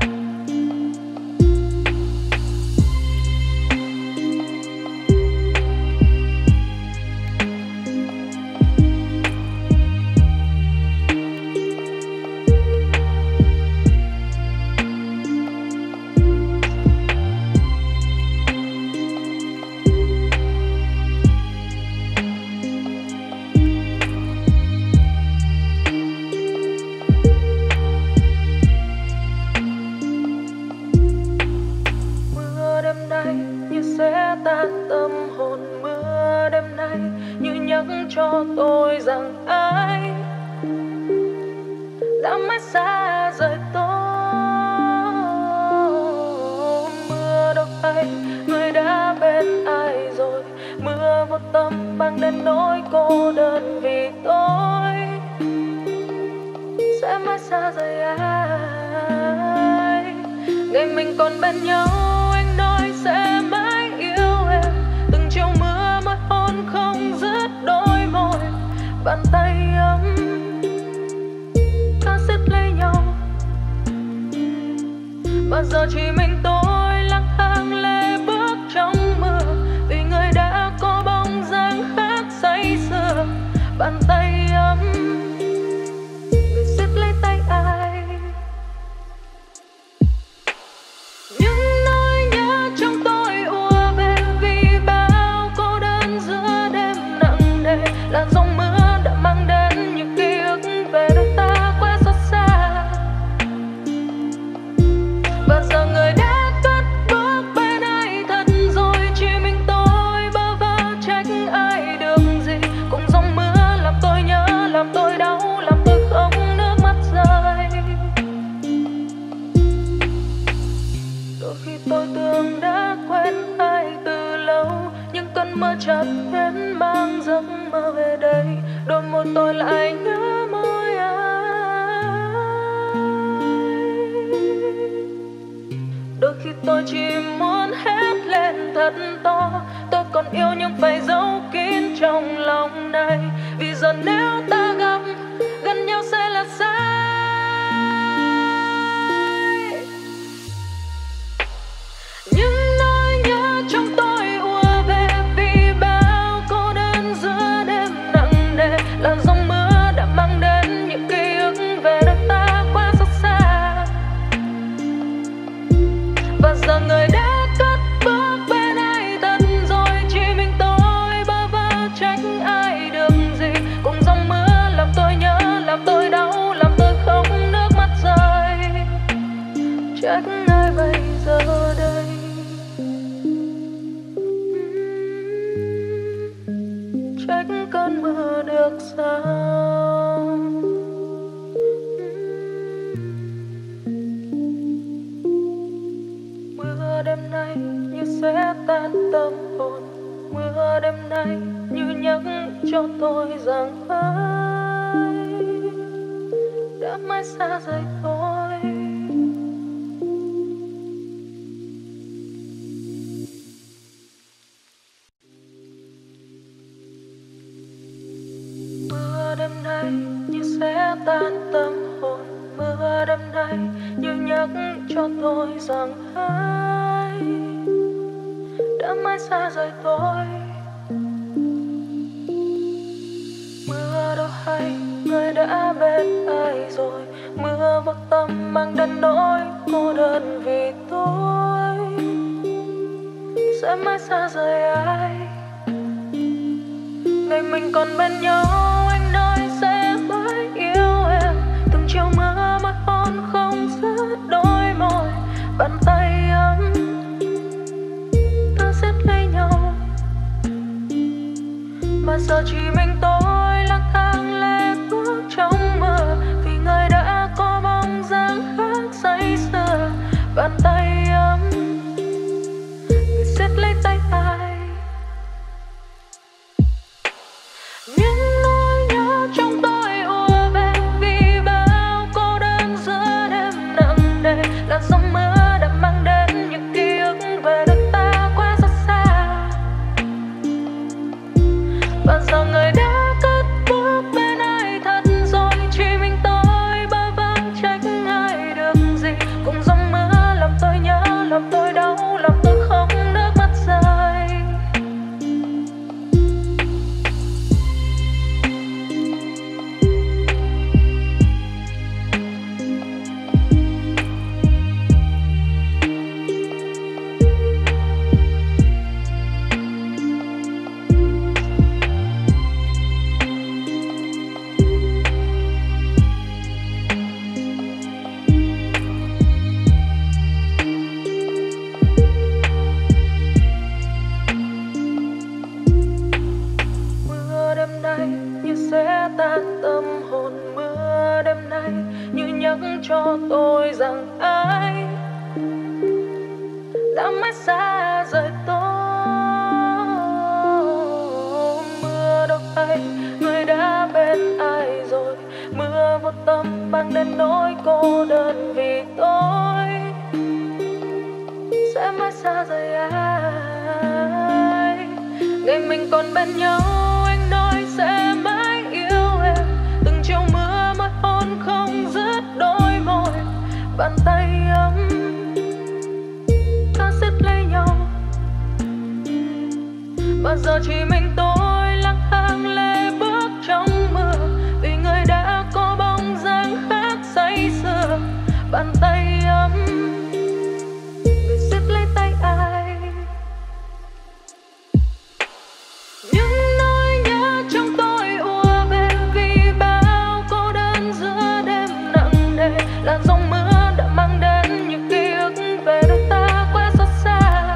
Mưa đêm nay như sẽ tan tâm hồn, mưa đêm nay như nhắc cho tôi rằng ai đã mãi xa rời tôi. Mưa đâu hay người đã bên ai rồi, mưa vô tâm mang đến nỗi cô đơn vì tôi sẽ mãi xa rời ai. Ngày mình còn bên nhau anh nói sẽ mãi yêu em, từng chiều mưa môi hôn không dứt đôi môi, bàn tay ấm ta siết lấy nhau. Mà giờ chỉ mình tôi lang thang lê bước trong mưa, vì người đã có bóng dáng khác say sưa. Bàn tay ấm người siết lấy tay ai. Những nỗi nhớ trong tôi ùa về vì bao cô đơn giữa đêm nặng nề. Làn giông mưa đã mang đến những ký ức về đôi ta quá xót xa. Và giờ người đã cất bước bên ai thật rồi, chỉ mình tôi bơ vơ trách ai được gì. Cùng giông mưa làm tôi nhớ, làm tôi đau, làm tôi không nước mắt rơi. Đôi khi tôi tưởng đã quen ai từ lâu, nhưng cơn mơ chợt đến mang giấc mơ về đây. Đôi môi tôi lại nhớ môi ai. Đôi khi tôi chỉ muốn hét lên thật to, tôi còn yêu nhưng phải giấu kín trong lòng này. Vì giờ nếu ta gặp gần nhau sẽ là sai. Những nỗi nhớ trong tôi ùa về vì bao cô đơn giữa đêm nặng nề. Làn giông mưa đã mang đến những ký ức về đôi ta quá xót xa. Và giờ người đã cất bước bên ai thật rồi, chỉ mình tôi bơ vơ trách ai được gì. Cùng dòng mưa làm tôi nhớ, làm tôi đau, làm tôi không nước mắt rơi. Trách ai bây giờ đây. Trách cơn mưa được sao. Mưa đêm nay như sẽ tan tâm hồn, mưa đêm nay như nhắc cho tôi rằng ai đã mãi xa rời tôi. ai như nhắc cho tôi rằng ai đã mãi xa rời tôi. Mưa đâu hay người đã bên ai rồi, mưa vô tâm mang đến nỗi cô đơn vì tôi sẽ mãi xa rời ai. Ngày mình còn bên nhau anh nói sẽ mãi yêu em, từng chiều mưa môi hôn không dứt đôi môi, bàn tay ấm ta siết lấy nhau. Mà giờ chỉ mình tôi lang thang lê bước trong mưa, vì người đã có bóng dáng khác say sưa. Bàn tay ấm người siết lấy tay ai. Những nỗi nhớ trong tôi ùa về vì bao cô đơn giữa đêm nặng nề. Làn sóng mưa đã mang đến những ký ức về đôi ta quá rất xa. Và giờ người đã cất bước bên ai thật rồi, chỉ mình tôi bơ vơ trách ai được gì. Cùng dòng mưa làm tôi nhớ, làm tôi đau, làm tôi không nước mắt rơi. Mưa đêm nay như sẽ tan tâm hồn, mưa đêm nay như nhắc cho tôi rằng ai đã mãi xa rời tôi. Mưa đâu hay người đã bên ai rồi, mưa vô tâm mang đến nỗi cô đơn vì tôi sẽ mãi xa rời ai. Ngày mình còn bên nhau anh nói sẽ mãi yêu em, từng chiều mưa môi hôn không dứt đôi môi, bàn tay ấm ta siết lấy nhau. Mà giờ chỉ mình tôi lang thang lê bước trong mưa, vì người đã có bóng dáng khác say sưa. Bàn tay ấm người siết lấy tay ai. Những nỗi nhớ trong tôi ùa về vì bao cô đơn giữa đêm nặng nề. Làn giông mưa đã mang đến những ký ức về đôi ta quá xót xa.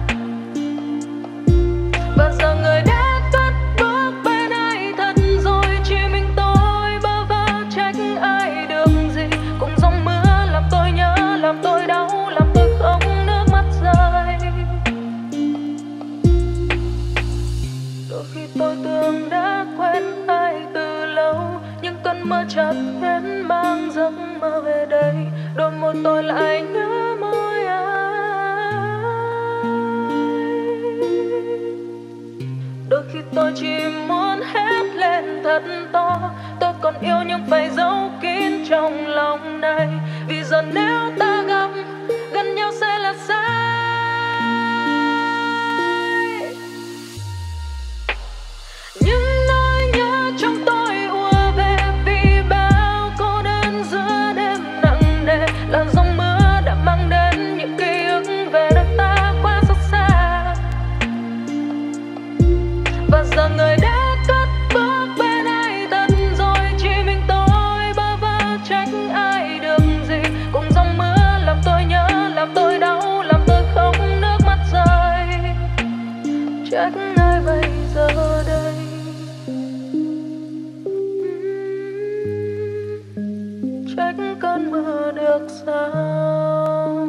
Và giờ người đã cất bước bên ai thật rồi, chỉ mình tôi bơ vơ trách ai được gì. Cùng giông mưa làm tôi nhớ, làm tôi đau, làm tôi không nước mắt rơi. Đôi khi tôi tưởng đã quen ai từ lâu, nhưng cơn mơ chợt đến mang giấc mơ về đây. Đôi môi tôi lại nhớ môi ai. Đôi khi tôi chỉ muốn hét lên thật to, tôi còn yêu nhưng phải giấu kín trong lòng này. Vì giờ nếu ta gặp gần nhau sẽ là sai. Những nỗi nhớ trong tôi ùa về vì bao cô đơn giữa đêm nặng nề. Làn giông mưa đã mang đến những ký ức về đôi ta quá xót xa. Và giờ người đã cất bước bên ai thật rồi, chỉ mình tôi bơ vơ trách ai được gì. Cùng dòng mưa làm tôi nhớ, làm tôi đau, làm tôi không nước mắt rơi. Trách ai bây giờ đây. Trách cơn mưa được sao.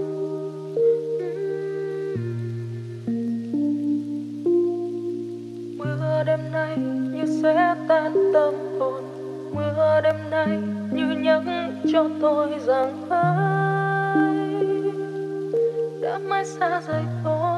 Mưa đêm nay như sẽ tan tâm hồn, mưa đêm nay như nhắc cho tôi rằng ai đã mãi xa rời tôi.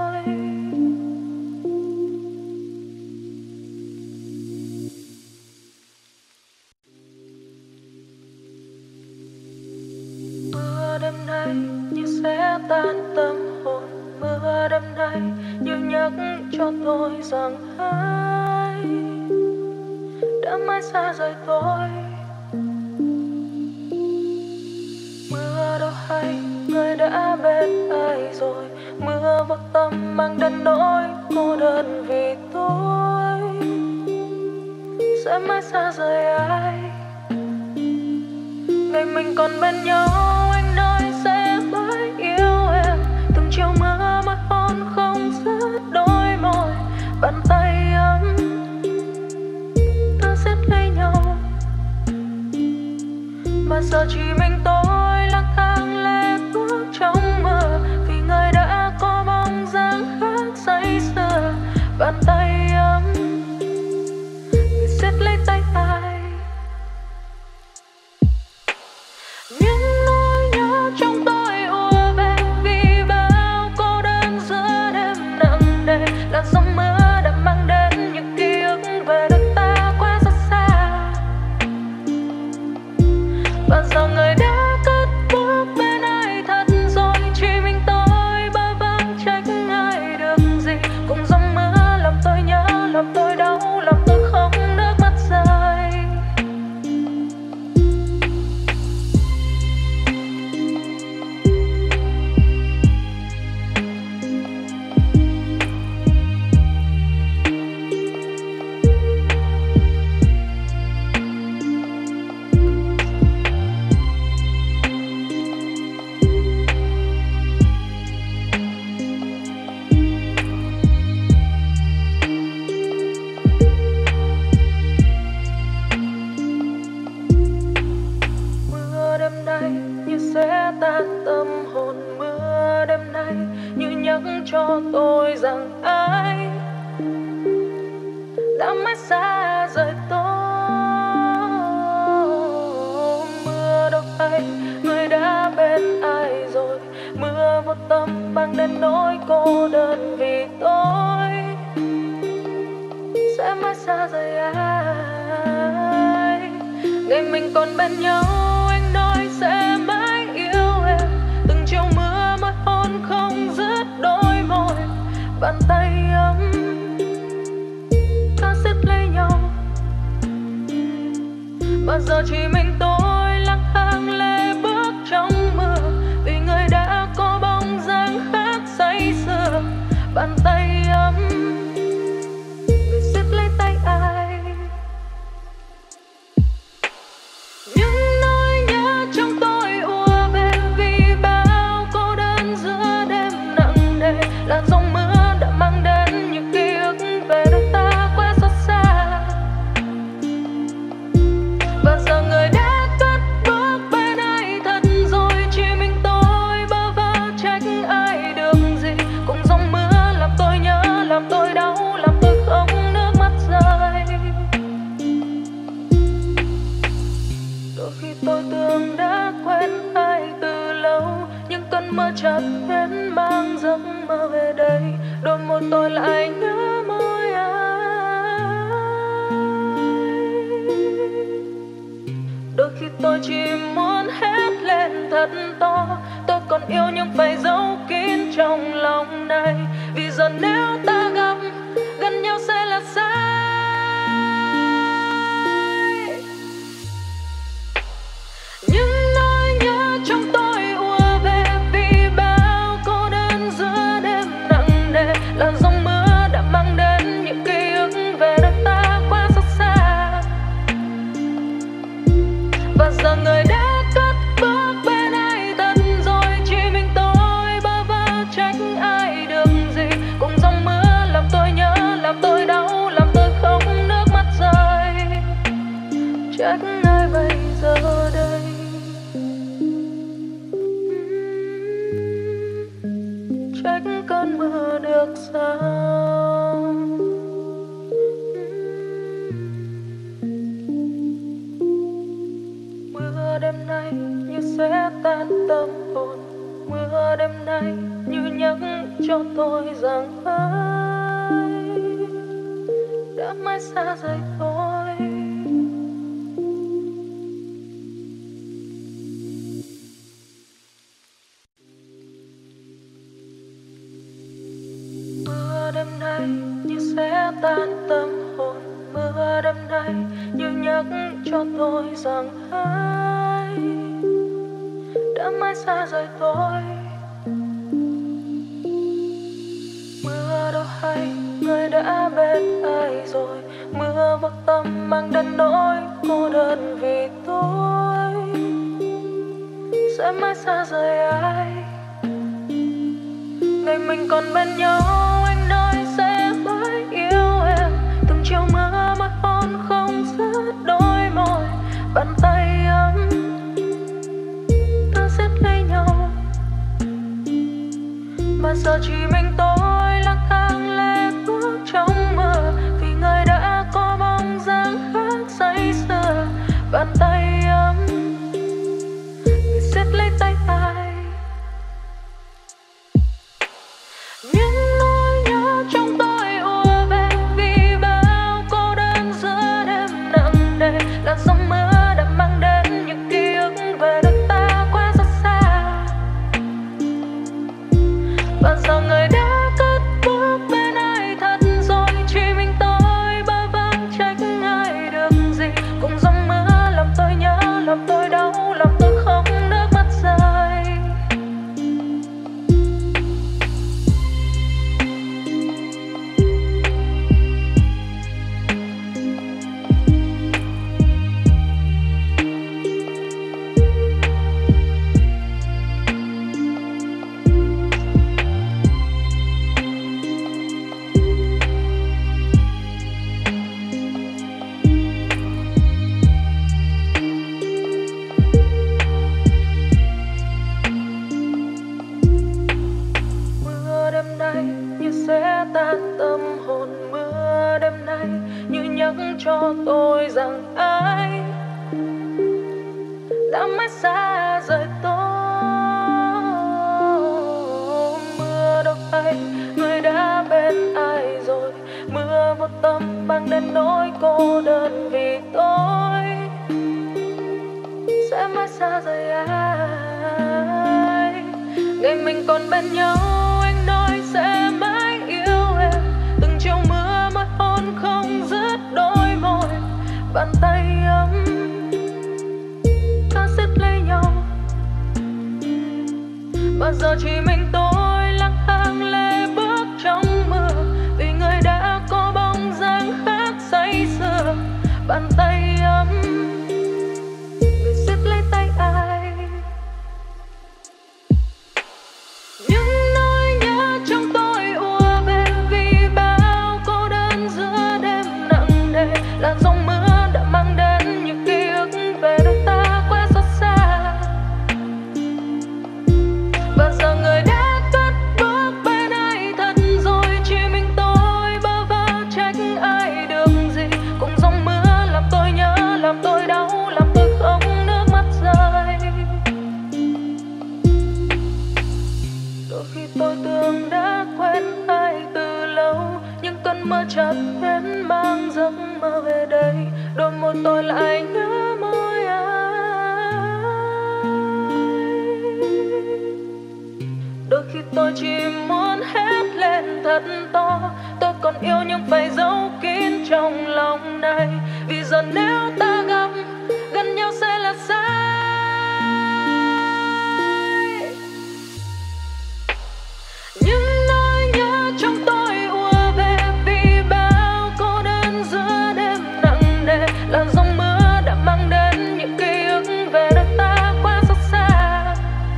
nay như sẽ tan tâm hồn. Mưa đêm nay như nhắc cho tôi rằng ai đã mãi xa rời tôi. Mưa đâu hay người đã bên ai rồi. Mưa vô tâm mang đến nỗi cô đơn vì tôi sẽ mãi xa rời ai. Ngày mình còn bên nhau anh nói sẽ mãi yêu em. Từng chiều mưa môi hôn không dứt đôi môi. Bàn tay ấm ta siết lấy nhau. Mà giờ chỉ mình tôi lang thang lê bước trong mơ. Vì người đã có bóng dáng khác say sưa. Bàn tay ấm người siết lấy tay ai. Những nỗi nhớ trong tôi ùa về vì bao cô đơn giữa đêm nặng nề. Làn sóng mưa đã mang đến những ký ức về đôi ta quá rất xa. Và giờ người đã cất bước bên ai thật rồi. Chỉ mình tôi bơ vơ trách ai được gì. Cùng dòng mưa làm tôi nhớ, làm tôi đau, làm tôi không nước mắt rơi. Mưa đêm nay như sẽ tan tâm hồn. Mưa đêm nay như nhắc cho tôi rằng ai đã mãi xa rời tôi. Mưa đâu hay người đã bên ai rồi. Mưa vô tâm mang đến nỗi cô đơn vì tôi sẽ mãi xa rời ai. Ngày mình còn bên nhau anh nói sẽ mãi yêu em. Từng chiều mưa môi hôn không dứt đôi môi. Bàn tay ấm ta siết lấy nhau. Mà giờ chỉ mình tôi lang thang lê bước trong mưa. Vì người đã có bóng dáng khác say sưa. Bàn tay ấm người siết lấy tay ai. Những nỗi nhớ trong tôi ùa về vì bao cô đơn giữa đêm nặng nề. Làn sóng mưa đã mang đến những ký ức về đôi ta quá xót xa. Và giờ người đã cất bước bên ai thật rồi. Chỉ mình tôi bơ vơ trách ai được gì. Cùng dòng mưa làm tôi nhớ, làm tôi đau, làm tôi không nước mắt rơi. Đôi khi tôi tưởng đã quen ai từ lâu. Nhưng cơn mơ chợt đến mang giấc mơ về đây. Đôi môi tôi lại nhớ môi ai. Đôi khi tôi chỉ muốn hét lên thật to. Tôi còn yêu nhưng phải giấu kín trong lòng này. Vì giờ nếu ta gặp gần nhau sẽ là sai. Những nỗi nhớ trong tôi ùa về vì bao cô đơn giữa đêm nặng nề. Làn sóng mưa đã mang đến những ký ức về đôi ta quá xót xa. Và giờ người đã cất bước bên ai thật rồi. Chỉ mình tôi bơ vơ trách ai được gì. Cùng dòng mưa làm tôi nhớ, làm tôi đau, làm tôi không nước mắt rơi. Trách ai bây giờ đây. Trách cơn mưa được sao. Mưa đêm nay như sẽ tan tâm hồn. Mưa đêm nay như nhắc cho tôi rằng ai đã mãi xa rời tôi. nay như sẽ tan tâm hồn. Mưa đêm nay như nhắc cho tôi rằng ai đã mãi xa rời tôi. Mưa đâu hay người đã bên ai rồi. Mưa vô tâm mang đến nỗi cô đơn vì tôi sẽ mãi xa rời ai. Ngày mình còn bên nhau anh nói sẽ mãi yêu em. Từng chiều mưa môi hôn không dứt đôi môi. Bàn tay ấm ta siết lấy nhau. Mà giờ chỉ mình tôi lang thang lê bước trong mưa. Vì người đã có bóng dáng khác say sưa. Bàn tay ấm người siết lấy tay ai. Những nỗi nhớ trong tôi ùa về vì bao cô đơn giữa đêm nặng nề. Là giông mưa đã mang đến những ký ức về đôi ta quá rất xa. Và giờ người đã cất bước bên ai thật rồi. Chỉ mình tôi bơ vơ trách ai được gì. Cùng giông mưa làm tôi nhớ, làm tôi đau, làm tôi không nước mắt rơi. Mưa đêm nay như sẽ tan tâm hồn. Mưa đêm nay như nhắc cho tôi rằng ai đã mãi xa rời tôi. Mưa đâu hay người đã bên ai rồi. Mưa vô tâm mang đến nỗi cô đơn vì tôi sẽ mãi xa rời ai. Ngày mình còn bên nhau anh nói sẽ mãi yêu em. Từng chiều mưa môi hôn không dứt đôi môi. Bàn tay ấm ta siết lấy nhau. Mà giờ chỉ mình tôi lang thang lê bước trong mưa. Vì người đã có bóng dáng khác say sưa. Bàn tay ấm người siết lấy tay ai. Những nỗi nhớ trong tôi ùa về vì bao cô đơn giữa đêm nặng nề. Là giông mưa đã mang đến những ký ức về đôi ta quá xót xa. Và giờ người đã cất bước bên ai thật rồi. Chỉ mình tôi bơ vơ trách ai được gì. Cùng giông mưa làm tôi nhớ, làm tôi đau, làm tôi không nước mắt rơi. Đôi khi tôi tưởng đã quen ai từ lâu. Nhưng cơn mơ chợt đến mang giấc mơ về đây. Đôi môi tôi lại nhớ môi ai. Đôi khi tôi chỉ muốn hét lên thật to. Tôi còn yêu nhưng phải giấu kín trong lòng này. Vì giờ nếu ta gặp gần nhau sẽ là sai. Những nỗi nhớ trong tôi ùa về vì bao cô đơn giữa đêm nặng nề. Là giông mưa đã mang đến những ký ức về đôi ta quá xót xa.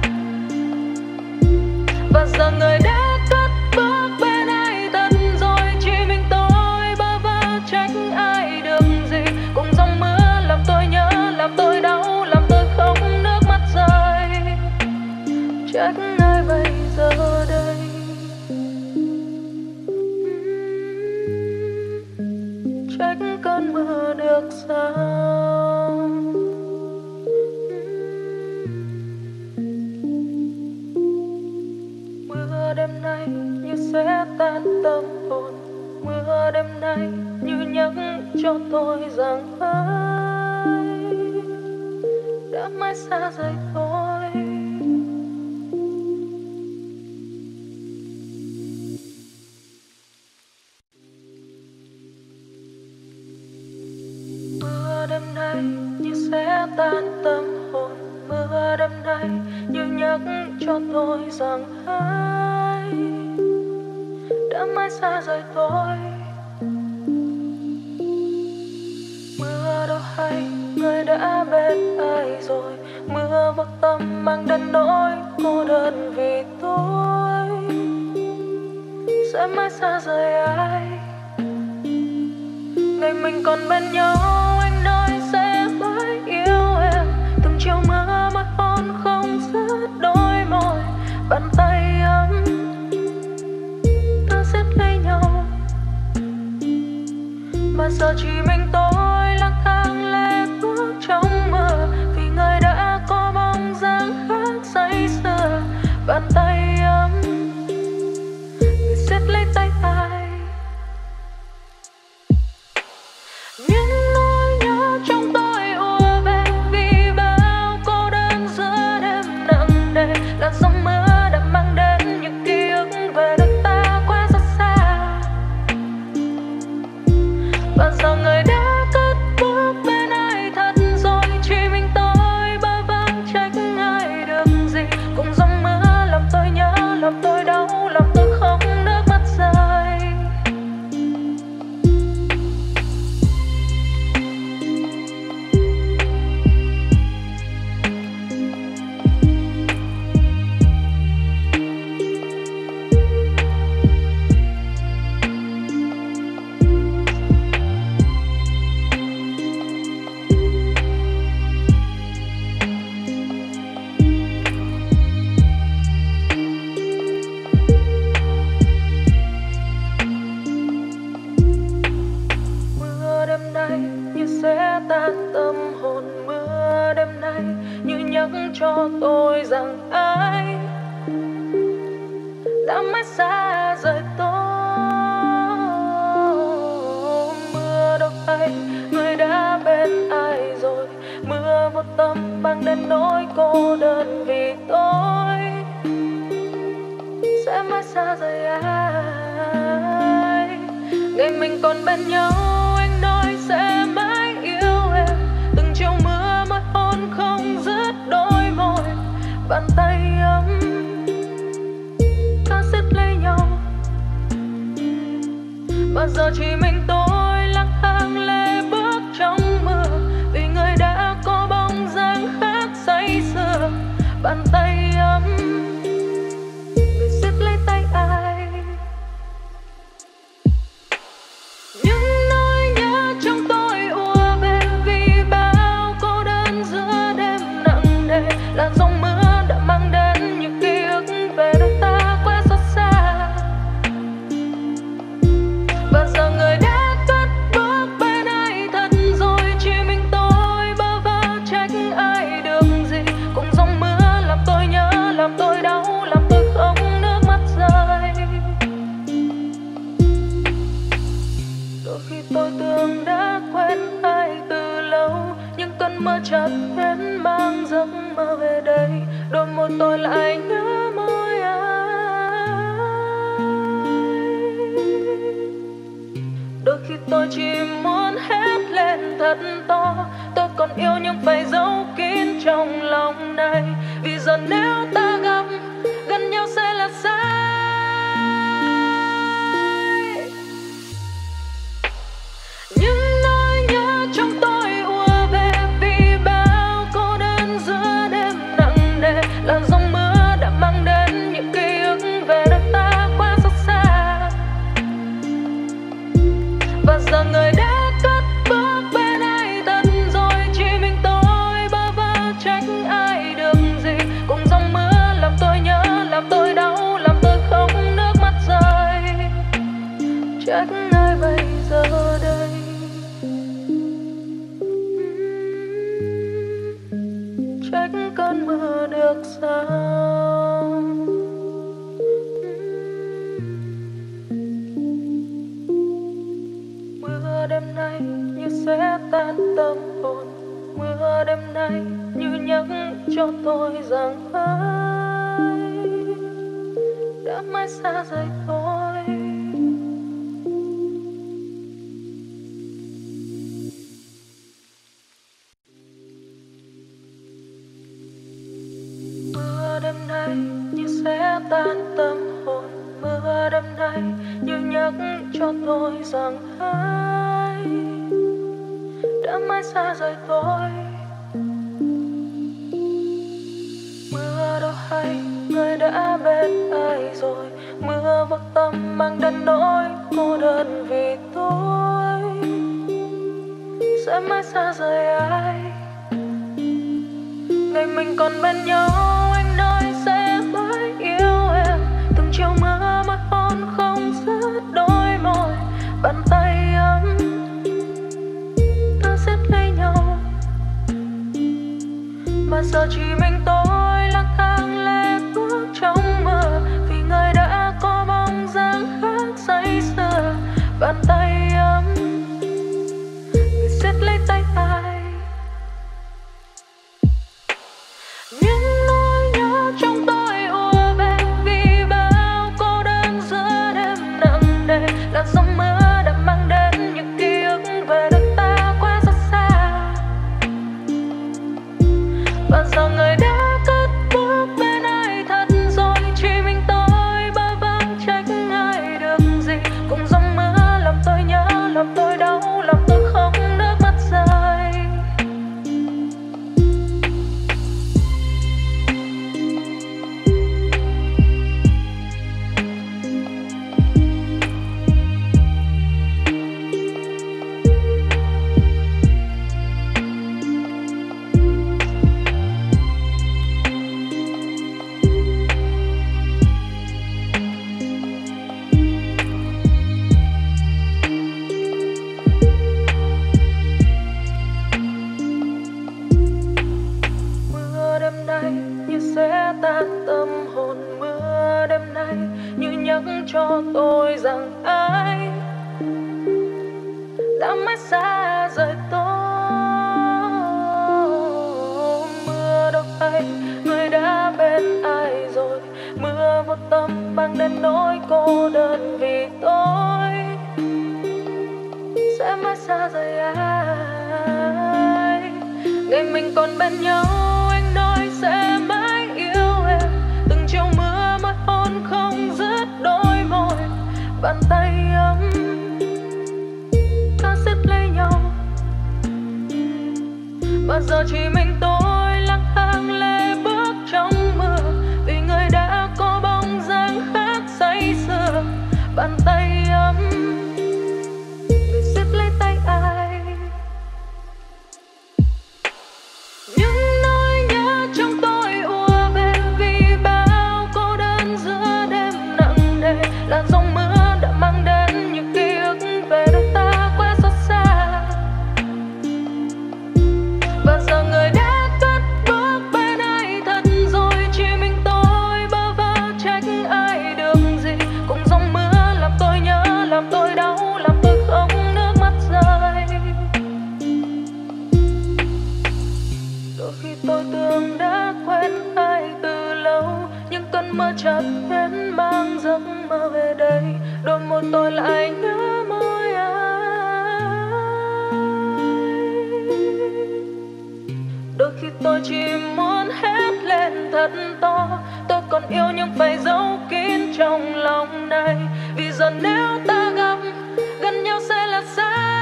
Và giờ người đã cất bước bên ai thật rồi. Chỉ mình tôi bơ vơ trách ai được gì. Cùng giông mưa làm tôi nhớ, làm tôi đau, làm tôi không nước mắt rơi. Trách ai bây giờ đây. Trách cơn mưa được sao. Mưa đêm nay như sẽ tan tâm hồn. Mưa đêm nay như nhắc cho tôi rằng ai đã mãi xa rời tôi. ai như nhắc cho tôi rằng ai đã mãi xa rời tôi. Mưa đâu hay người đã bên ai rồi, mưa vô tâm mang đến nỗi cô đơn vì tôi sẽ mãi xa rời ai. Ngày mình còn bên nhau anh nói sẽ mãi yêu em, từng chiều mưa môi hôn không dứt đôi môi, bàn tay ấm ta siết lấy nhau. Mà giờ chỉ mình tôi lang thang lê bước trong mưa, vì người đã có bóng dáng khác say sưa. Bàn tay ấm người siết lấy tay ai. Những nỗi nhớ trong tôi ùa về vì bao cô đơn giữa đêm nặng nề. Làn sóng mưa đã mang đến những ký ức về đôi ta quá rất xa. Và giờ người đã cất bước bên ai thật rồi, chỉ mình tôi bơ vơ trách ai được gì. Cùng dòng mưa làm tôi nhớ, làm tôi đau, làm tôi không nước mắt rơi. Mưa đêm nay như sẽ tan tâm hồn, mưa đêm nay như nhắc cho tôi rằng ai đã mãi xa rời tôi. Mưa đâu hay người đã bên ai rồi, mưa vô tâm mang đến nỗi cô đơn vì tôi sẽ mãi xa rời ai. Ngày mình còn bên nhau anh nói sẽ mãi yêu em, từng chiều mưa môi hôn không dứt đôi môi, bàn tay ấm ta siết lấy nhau. Mà giờ chỉ mình tôi lang thang lê bước trong mưa, vì người đã có bóng dáng khác say sưa. Bàn tay ấm người siết lấy tay ai. Những nỗi nhớ trong tôi ùa về vì bao cô đơn giữa đêm nặng nề. Làn giông mưa đã mang đến những ký ức về đôi ta quá xót xa. Và giờ người đã cất bước bên ai thật rồi, chỉ mình tôi bơ vơ trách ai được gì. Cùng giông mưa làm tôi nhớ, làm tôi đau, làm tôi không nước mắt rơi. Đôi khi tôi tưởng đã quen ai từ lâu, nhưng cơn mơ chợt đến mang giấc mơ về đây. Đôi môi tôi lại nhớ môi ai. Đôi khi tôi chỉ muốn hét lên thật to, tôi còn yêu nhưng phải giấu kín trong lòng này. Vì giờ nếu ta gặp gần nhau sẽ là sai. Những nỗi nhớ trong tôi ùa về vì bao cô đơn giữa đêm nặng nề. Làn giông mưa đã mang đến những ký ức về đôi ta quá xót xa. Và giờ người đã cất bước bên ai thật rồi, chỉ mình tôi bơ vơ trách ai được gì. Cùng dòng mưa làm tôi nhớ, làm tôi đau, làm tôi không nước mắt rơi. Trách ai bây giờ đây. Trách cơn mưa được sao. Mưa đêm nay như sẽ tan tâm hồn, mưa đêm nay như nhắc cho tôi rằng ai đã mãi xa rời tôi. Mưa đêm nay như sẽ tan tâm hồn, mưa đêm nay như nhắc cho tôi rằng ai đã mãi xa rời tôi. Mưa đâu hay người đã bên ai rồi, mưa vô tâm mang đến nỗi cô đơn vì tôi sẽ mãi xa rời ai. Ngày mình còn bên nhau anh nói sẽ mãi yêu em, từng chiều mưa môi hôn không dứt đôi môi, bàn tay ấm ta siết lấy nhau. Mà giờ chỉ mình tôi lang thang lê bước trong mơ, vì người đã có bóng dáng khác say sưa. Bàn tay ấm người siết lấy tay ai. Những nỗi nhớ trong tôi ùa về vì bao cô đơn giữa đêm nặng nề. Làn sóng mưa đã mang đến những ký ức về đôi ta quá rất xa. Và giờ người đã cất bước bên ai thật rồi, chỉ mình tôi bơ vơ trách ai được gì. Cùng dòng mưa làm tôi nhớ, làm tôi đau, làm tôi khóc nước mắt rơi. Mưa đêm nay như sẽ tan tâm hồn, mưa đêm nay như nhắc cho tôi rằng ai đã mãi xa rời tôi. Mưa đâu hay người đã bên ai rồi, mưa vô tâm mang đến nỗi cô đơn vì tôi sẽ mãi xa rời ai. Ngày mình còn bên nhau anh nói sẽ mãi yêu em, từng chiều mưa môi hôn không dứt đôi môi, bàn tay ấm ta siết lấy nhau. Mà giờ chỉ mình tôi lang thang lê bước trong mưa, vì người đã có bóng dáng khác say sưa. Bàn tay ấm người siết lấy tay ai. Những nỗi nhớ trong tôi ùa về vì bao cô đơn giữa đêm nặng nề. Làn sóng mưa đã mang đến những ký ức về đôi ta quá xót xa. Và giờ người đã cất bước bên ai thật rồi, chỉ mình tôi bơ vơ trách ai được gì. Cùng dòng mưa làm tôi nhớ, làm tôi đau, làm tôi khóc nước mắt rơi. Đôi khi tôi tưởng đã quen ai từ lâu, nhưng cơn mơ chợt đến mang giấc mơ về đây. Đôi môi tôi lại nhớ môi ai. Đôi khi tôi chỉ muốn hét lên thật to, tôi còn yêu nhưng phải giấu kín trong lòng này. Vì giờ nếu ta gặp gần nhau sẽ là sai.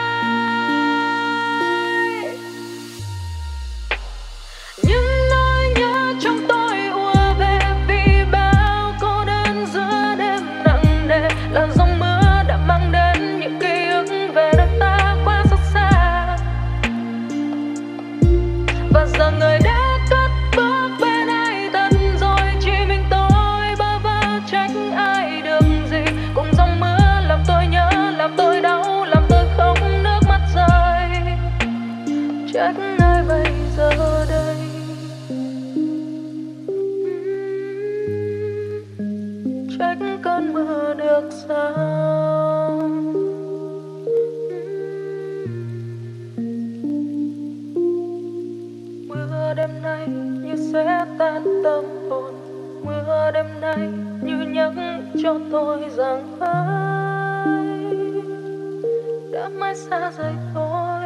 Những nỗi nhớ trong tôi ùa về vì bao cô đơn giữa đêm nặng nề. Làn sóng mưa đã mang đến những ký ức về đôi ta quá xót xa. Và giờ người đã cất bước bên ai thật rồi, chỉ mình tôi bơ vơ trách ai được gì. Cùng dòng mưa làm tôi nhớ, làm tôi đau, làm tôi khóc nước mắt rơi. Trách ai bây giờ đây. Trách cơn mưa được sao. Mưa đêm nay như sẽ tan tâm hồn, mưa đêm nay như nhắc cho tôi rằng ai đã mãi xa rời tôi.